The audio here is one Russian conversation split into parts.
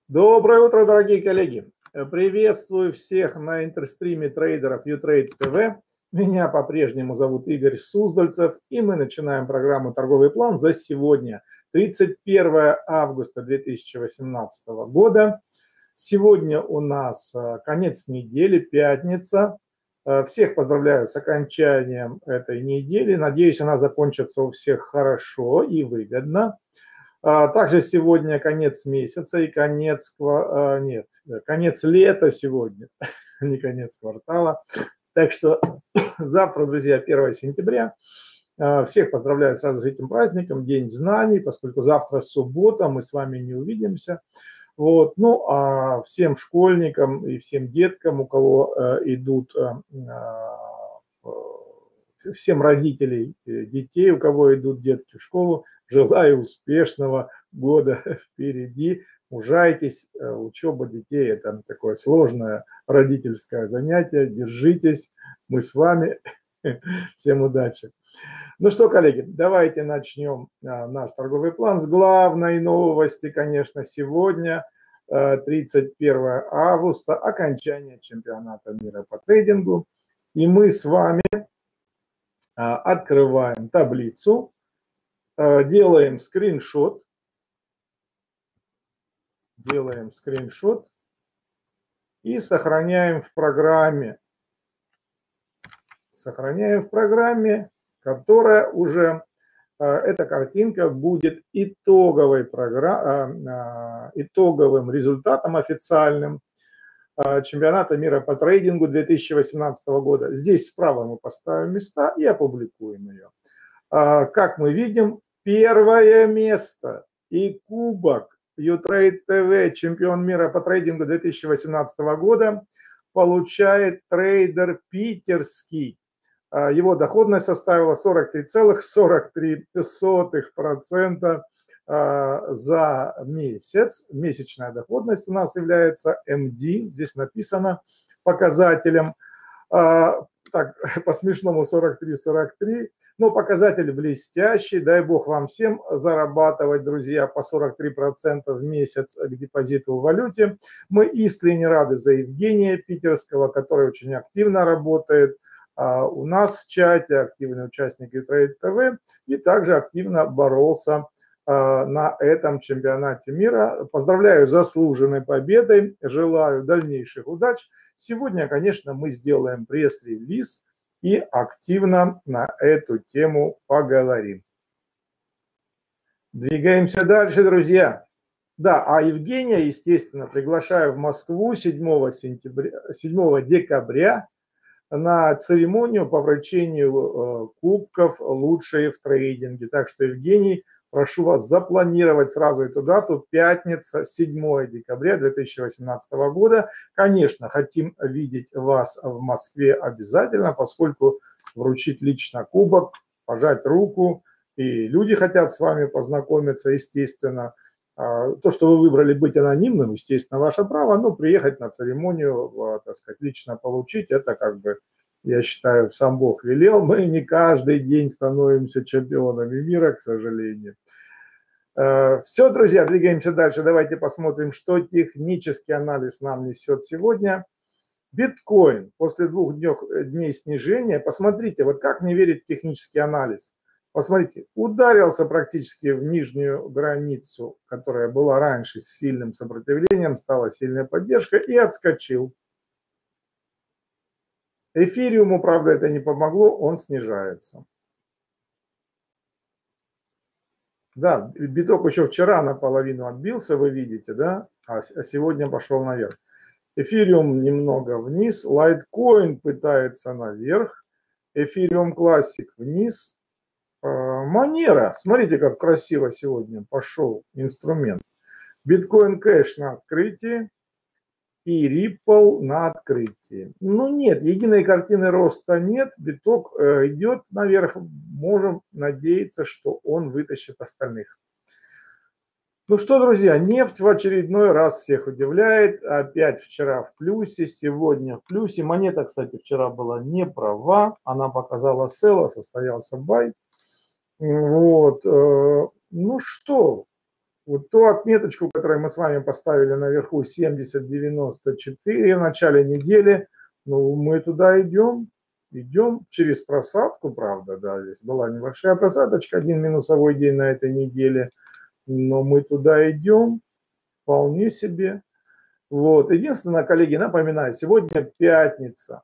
Доброе утро, дорогие коллеги! Приветствую всех на интерстриме трейдеров Utrade TV. Меня по-прежнему зовут Игорь Суздальцев, и мы начинаем программу «Торговый план» за сегодня, 31 августа 2018 года. Сегодня у нас конец недели, пятница. Всех поздравляю с окончанием этой недели. Надеюсь, она закончится у всех хорошо и выгодно. Также сегодня конец месяца и конец лета сегодня, не конец квартала. Так что завтра, друзья, 1 сентября. Всех поздравляю сразу с этим праздником, День знаний, поскольку завтра суббота, мы с вами не увидимся. Вот. Ну, а всем школьникам и всем деткам, у кого идут, всем родителей детей, у кого идут детки в школу, желаю успешного года впереди. Мужайтесь, учеба детей – это такое сложное родительское занятие. Держитесь, мы с вами. Всем удачи. Ну что, коллеги, давайте начнем наш торговый план с главной новости, конечно, сегодня, 31 августа, окончание чемпионата мира по трейдингу. И мы с вами открываем таблицу, делаем скриншот и сохраняем в программе. Которая уже, эта картинка будет итоговым результатом официальным чемпионата мира по трейдингу 2018 года. Здесь справа мы поставим места и опубликуем ее. Как мы видим, первое место и кубок Utrade TV, чемпион мира по трейдингу 2018 года, получает трейдер питерский. Его доходность составила 43,43% за месяц. Месячная доходность у нас является MD, здесь написано показателем. Так, по-смешному 43-43, но показатель блестящий. Дай бог вам всем зарабатывать, друзья, по 43% в месяц к депозиту в валюте. Мы искренне рады за Евгения Питерского, который очень активно работает у нас в чате, активный участник Utrade TV, и также активно боролся на этом чемпионате мира. Поздравляю с заслуженной победой, желаю дальнейших удач. Сегодня, конечно, мы сделаем пресс-релиз и активно на эту тему поговорим. Двигаемся дальше, друзья. Да, а Евгения, естественно, приглашаю в Москву 7 декабря на церемонию по вручению кубков «Лучшие в трейдинге». Так что, Евгений, прошу вас запланировать сразу эту дату, пятница, 7 декабря 2018 года. Конечно, хотим видеть вас в Москве обязательно, поскольку вручить лично кубок, пожать руку, и люди хотят с вами познакомиться, естественно. То, что вы выбрали быть анонимным, естественно, ваше право, но приехать на церемонию, так сказать, лично получить, это как бы, я считаю, сам Бог велел. Мы не каждый день становимся чемпионами мира, к сожалению. Все, друзья, двигаемся дальше. Давайте посмотрим, что технический анализ нам несет сегодня. Биткоин после 2 дней снижения. Посмотрите, вот как не верить в технический анализ. Посмотрите, ударился практически в нижнюю границу, которая была раньше с сильным сопротивлением, стала сильная поддержка и отскочил. Эфириуму, правда, это не помогло, он снижается. Да, биток еще вчера наполовину отбился, вы видите, да, а сегодня пошел наверх. Эфириум немного вниз, лайткоин пытается наверх, эфириум классик вниз. Монера, смотрите, как красиво сегодня пошел инструмент. Биткоин кэш на открытии и Ripple на открытии. Ну нет, единой картины роста нет, биток идет наверх, можем надеяться, что он вытащит остальных. Ну что, друзья, нефть в очередной раз всех удивляет. Опять вчера в плюсе, сегодня в плюсе. Монета, кстати, вчера была не права, она показала sell, состоялся buy. Вот, ну что, Вот ту отметочку, которую мы с вами поставили наверху, 70.94 в начале недели, ну, мы туда идем через просадку, правда, да, здесь была небольшая просадочка, один минусовой день на этой неделе, но мы туда идем вполне себе. Вот, единственное, коллеги, напоминаю, сегодня пятница,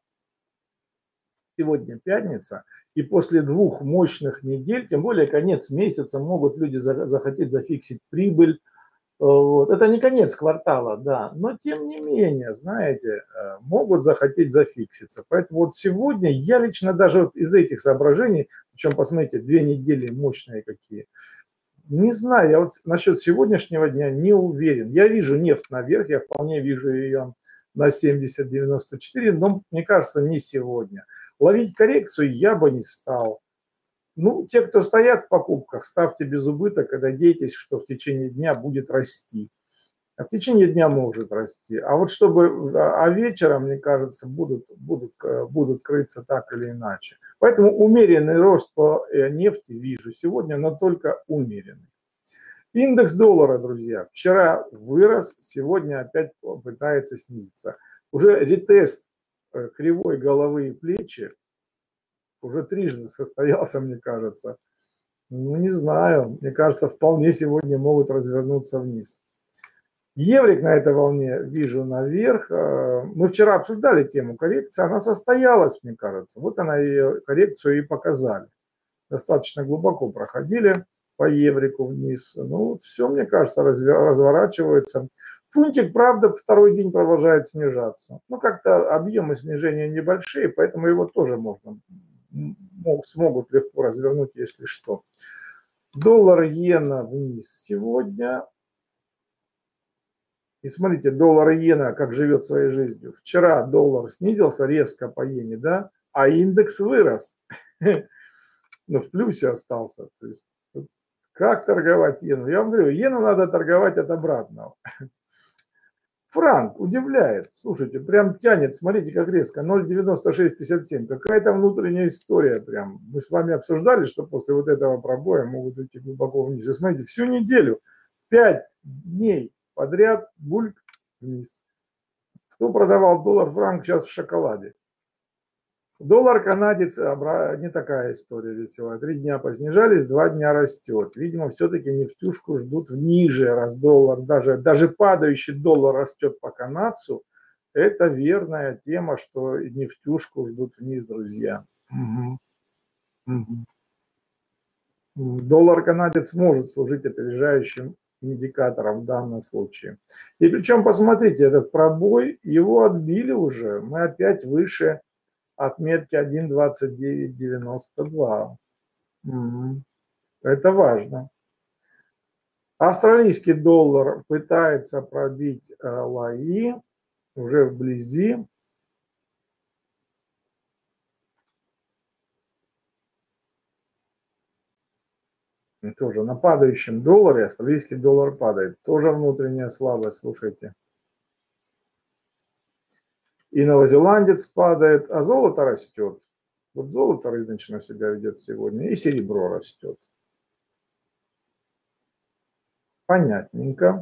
и после 2 мощных недель, тем более конец месяца, могут люди захотеть зафиксить прибыль. Вот. Это не конец квартала, да, но тем не менее, знаете, могут захотеть зафикситься. Поэтому вот сегодня я лично даже вот из этих соображений, причем посмотрите, 2 недели мощные какие, не знаю, я вот насчет сегодняшнего дня не уверен. Я вижу нефть наверх, я вполне вижу ее на 70.94, но мне кажется, не сегодня. Ловить коррекцию я бы не стал. Ну, те, кто стоят в покупках, ставьте без убыток и надейтесь, что в течение дня будет расти. А в течение дня может расти. А вот чтобы, а вечером, мне кажется, будут крыться так или иначе. Поэтому умеренный рост по нефти вижу сегодня, но только умеренный. Индекс доллара, друзья, вчера вырос, сегодня опять пытается снизиться. Уже ретест кривой головы и плечи уже трижды состоялся, мне кажется. Ну, не знаю, мне кажется, вполне сегодня могут развернуться вниз. Еврик на этой волне вижу наверх. Мы вчера обсуждали тему коррекции, она состоялась, мне кажется. Вот она ее коррекцию и показали. Достаточно глубоко проходили по еврику вниз. Ну, все, мне кажется, разворачивается. Фунтик, правда, второй день продолжает снижаться. Ну, как-то объемы снижения небольшие, поэтому его тоже смогут легко развернуть, если что. Доллар-иена вниз сегодня. И смотрите, доллар-иена как живет своей жизнью. Вчера доллар снизился резко по иене, да, а индекс вырос. Но в плюсе остался. То есть, как торговать иену? Я вам говорю, иену надо торговать от обратного. Франк удивляет. Слушайте, прям тянет, смотрите, как резко. 0,9657. Какая-то внутренняя история прям. Мы с вами обсуждали, что после вот этого пробоя могут идти глубоко вниз. И смотрите, всю неделю, 5 дней подряд бульк вниз. Кто продавал доллар-франк, сейчас в шоколаде. Доллар-канадец, не такая история веселая. 3 дня поснижались, 2 дня растет. Видимо, все-таки нефтюшку ждут ниже, раз доллар, даже падающий доллар растет по канадцу. Это верная тема, что нефтюшку ждут вниз, друзья. Доллар-канадец может служить опережающим индикатором в данном случае. И причем, посмотрите, этот пробой, его отбили уже. Мы опять выше отметки 1,2992. Это важно. Австралийский доллар пытается пробить лои уже вблизи. Тоже на падающем долларе австралийский доллар падает. Тоже внутренняя слабость, слушайте. И новозеландец падает, а золото растет. Вот золото рыночно себя ведет сегодня, и серебро растет. Понятненько.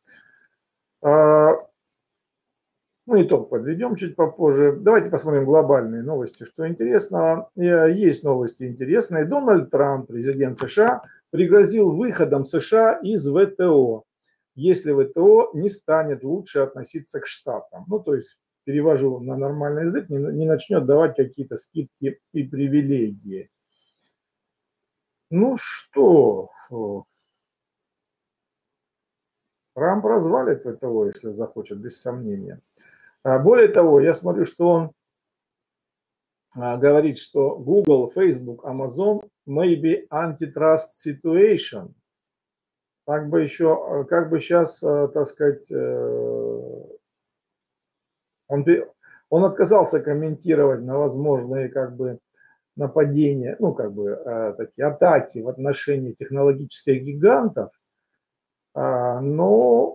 Мы итог подведем чуть попозже. Давайте посмотрим глобальные новости, что интересного. Есть новости интересные. Дональд Трамп, президент США, пригрозил выходом США из ВТО, если ВТО не станет лучше относиться к Штатам. Ну, то есть, перевожу на нормальный язык, не начнет давать какие-то скидки и привилегии. Ну что, Трамп развалит ВТО, если захочет, без сомнения. Более того, я смотрю, что он говорит, что Google, Facebook, Amazon maybe antitrust situation. Как бы сейчас, так сказать, он отказался комментировать на возможные как бы нападения, ну как бы такие атаки в отношении технологических гигантов, но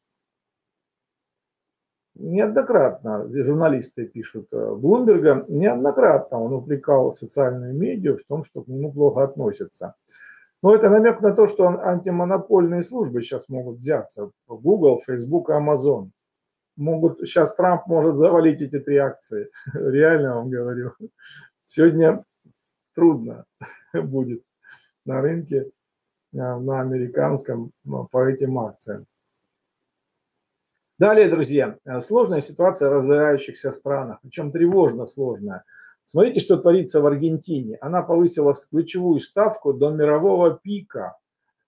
неоднократно, журналисты пишут Блумберга, неоднократно он упрекал социальные медиа в том, что к нему плохо относятся. Но это намек на то, что антимонопольные службы сейчас могут взяться. Google, Facebook и Amazon. Сейчас Трамп может завалить эти 3 акции. Реально вам говорю. Сегодня трудно будет на рынке, на американском, по этим акциям. Далее, друзья, сложная ситуация в развивающихся странах, причем тревожно сложная. Смотрите, что творится в Аргентине. Она повысила ключевую ставку до мирового пика.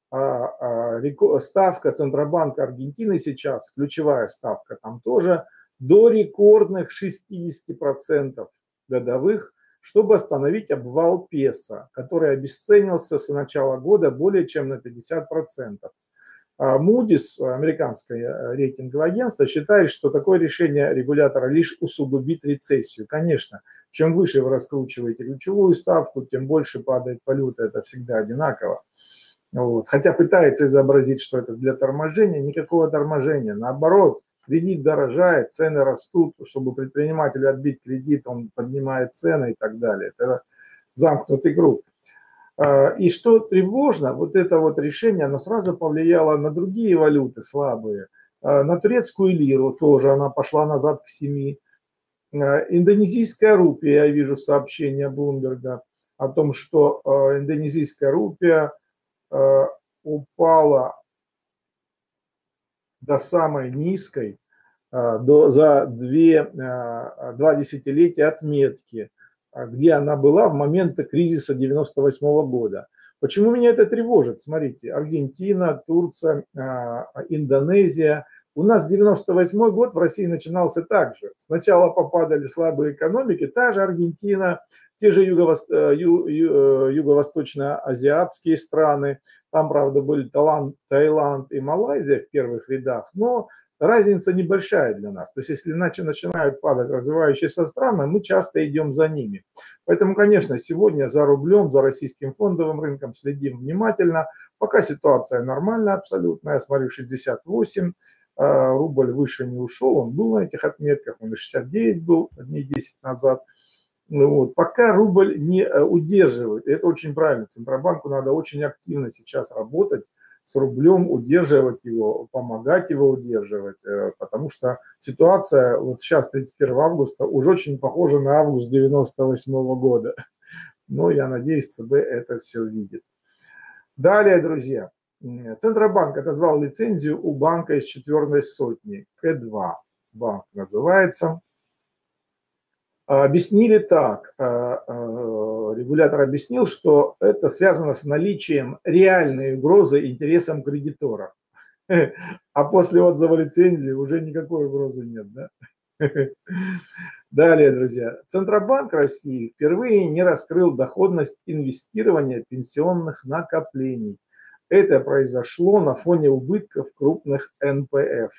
Ставка Центробанка Аргентины сейчас, ключевая ставка там тоже, до рекордных 60% годовых, чтобы остановить обвал песо, который обесценился с начала года более чем на 50%. Moody's, американское рейтинговое агентство, считает, что такое решение регулятора лишь усугубит рецессию. Конечно, чем выше вы раскручиваете ключевую ставку, тем больше падает валюта, это всегда одинаково. Вот. Хотя пытается изобразить, что это для торможения, никакого торможения. Наоборот, кредит дорожает, цены растут, чтобы предпринимателю отбить кредит, он поднимает цены и так далее. Это замкнутый круг. И что тревожно, вот это вот решение, оно сразу повлияло на другие валюты слабые. На турецкую лиру тоже она пошла назад к 7. Индонезийская рупия, я вижу сообщение Блумберга о том, что индонезийская рупия упала до самой низкой за 2 десятилетия отметки, где она была в момент кризиса 98 года. Почему меня это тревожит? Смотрите, Аргентина, Турция, Индонезия. У нас 98 год в России начинался так же. Сначала попадали слабые экономики, та же Аргентина, те же юго-восточно-азиатские страны. Там, правда, были Таиланд и Малайзия в первых рядах, но разница небольшая для нас. То есть, если иначе начинают падать развивающиеся страны, мы часто идем за ними. Поэтому, конечно, сегодня за рублем, за российским фондовым рынком следим внимательно. Пока ситуация нормальная абсолютно. Я смотрю, 68, рубль выше не ушел, он был на этих отметках, он и 69 был дней 10 назад. Вот. Пока рубль не удерживает, и это очень правильно, Центробанку надо очень активно сейчас работать с рублем, удерживать его, помогать его удерживать, потому что ситуация вот сейчас, 31 августа, уже очень похожа на август 98 года. Но я надеюсь, ЦБ это все видит. Далее, друзья, Центробанк отозвал лицензию у банка из 4-й сотни, К2 банк называется. Объяснили так, регулятор объяснил, что это связано с наличием реальной угрозы интересам кредиторов. А после отзыва лицензии уже никакой угрозы нет, да? Далее, друзья. Центробанк России впервые не раскрыл доходность инвестирования пенсионных накоплений. Это произошло на фоне убытков крупных НПФ.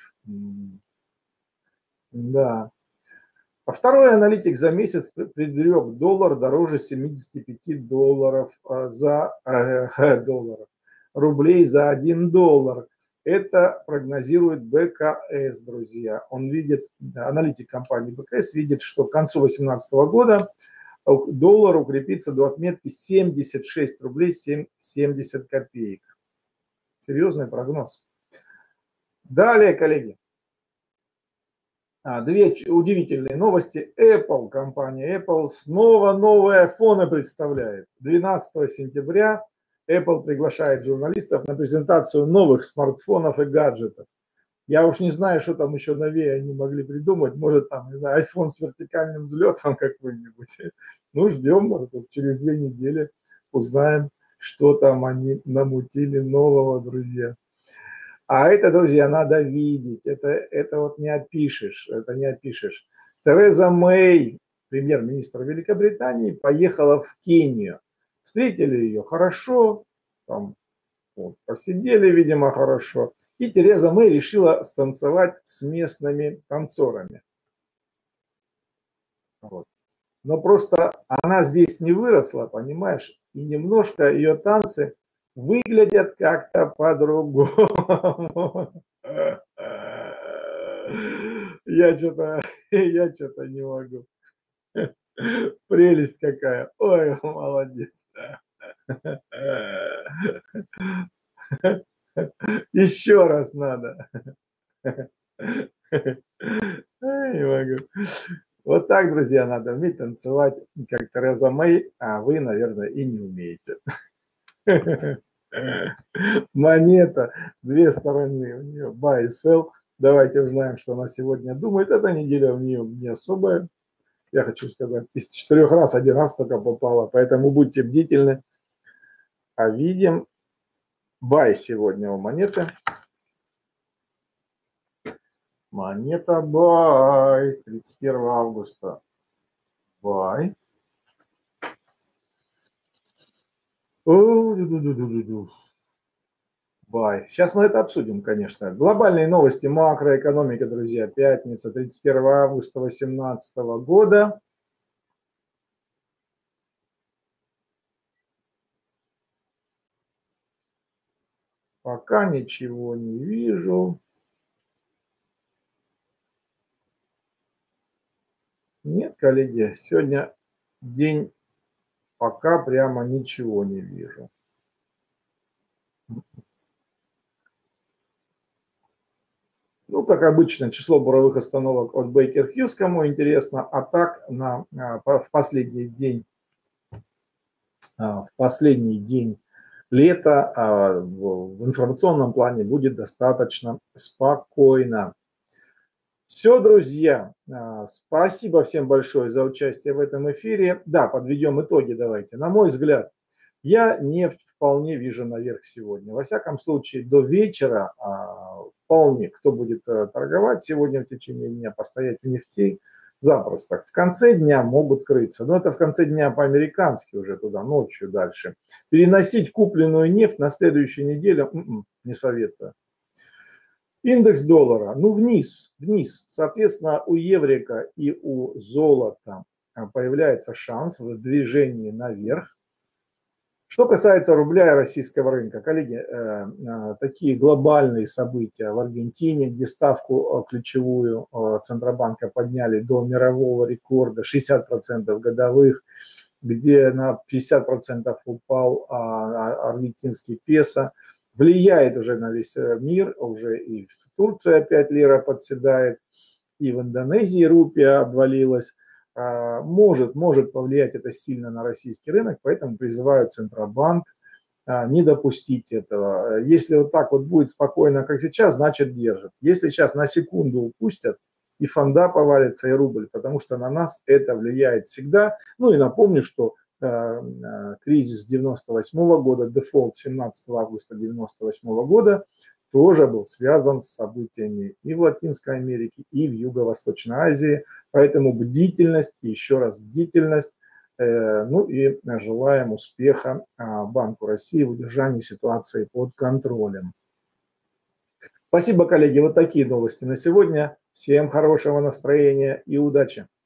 Да. А второй аналитик за месяц предрек доллар дороже 75 долларов рублей за 1 доллар. Это прогнозирует БКС, друзья. Он видит, аналитик компании БКС видит, что к концу 2018 года доллар укрепится до отметки 76 рублей 70 копеек. Серьезный прогноз. Далее, коллеги. 2 удивительные новости. Apple, компания Apple снова новые айфоны представляет. 12 сентября Apple приглашает журналистов на презентацию новых смартфонов и гаджетов. Я уж не знаю, что там еще новее они могли придумать. Может, там, не знаю, iPhone с вертикальным взлетом какой-нибудь. Ну, ждем, может, через 2 недели узнаем, что там они намутили нового, друзья. А это, друзья, надо видеть. Это вот не опишешь. Это не опишешь. Тереза Мэй, премьер-министр Великобритании, поехала в Кению. Встретили ее хорошо, там, вот, посидели, видимо, хорошо. И Тереза Мэй решила станцевать с местными танцорами. Вот. Но просто она здесь не выросла, понимаешь? И немножко ее танцы выглядят как-то по-другому. Я что-то не могу. Прелесть какая. Ой, молодец. Еще раз надо. Не могу. Вот так, друзья, надо уметь танцевать, как Тереза Мэй, а вы, наверное, и не умеете. Монета, две стороны у нее, buy и sell. Давайте узнаем, что она сегодня думает. Эта неделя у нее не особая. Я хочу сказать, из 4 раз 1 раз только попала, поэтому будьте бдительны. А видим buy сегодня у монеты. Монета buy, 31 августа. Buy. Buy. Сейчас мы это обсудим, конечно. Глобальные новости макроэкономики, друзья. Пятница, 31 августа 2018 года. Пока ничего не вижу. Нет, коллеги, сегодня день, пока прямо ничего не вижу. Ну, как обычно, число буровых остановок от Baker Hughes, кому интересно, а так в последний день лета в информационном плане будет достаточно спокойно. Все, друзья, спасибо всем большое за участие в этом эфире. Да, подведем итоги давайте. На мой взгляд, я нефть вполне вижу наверх сегодня. Во всяком случае, до вечера вполне, кто будет торговать сегодня в течение дня, постоять в нефти, запросто. В конце дня могут крыться. Но это в конце дня по-американски уже туда, ночью дальше. Переносить купленную нефть на следующую неделю не советую. Индекс доллара, ну вниз. Соответственно, у еврика и у золота появляется шанс в движении наверх. Что касается рубля и российского рынка, коллеги, такие глобальные события в Аргентине, где ставку ключевую Центробанка подняли до мирового рекорда 60% годовых, где на 50% упал аргентинский песо, влияет уже на весь мир, уже и в Турции опять лира подседает, и в Индонезии рупия обвалилась. Может повлиять это сильно на российский рынок, поэтому призываю Центробанк не допустить этого. Если вот так вот будет спокойно, как сейчас, значит держит. Если сейчас на секунду упустят, и фонда повалится, и рубль, потому что на нас это влияет всегда. Ну и напомню, что кризис 98 года, дефолт 17 августа 98 года тоже был связан с событиями и в Латинской Америке, и в Юго-Восточной Азии. Поэтому бдительность, еще раз бдительность. Ну и желаем успеха Банку России в удержании ситуации под контролем. Спасибо, коллеги. Вот такие новости на сегодня. Всем хорошего настроения и удачи.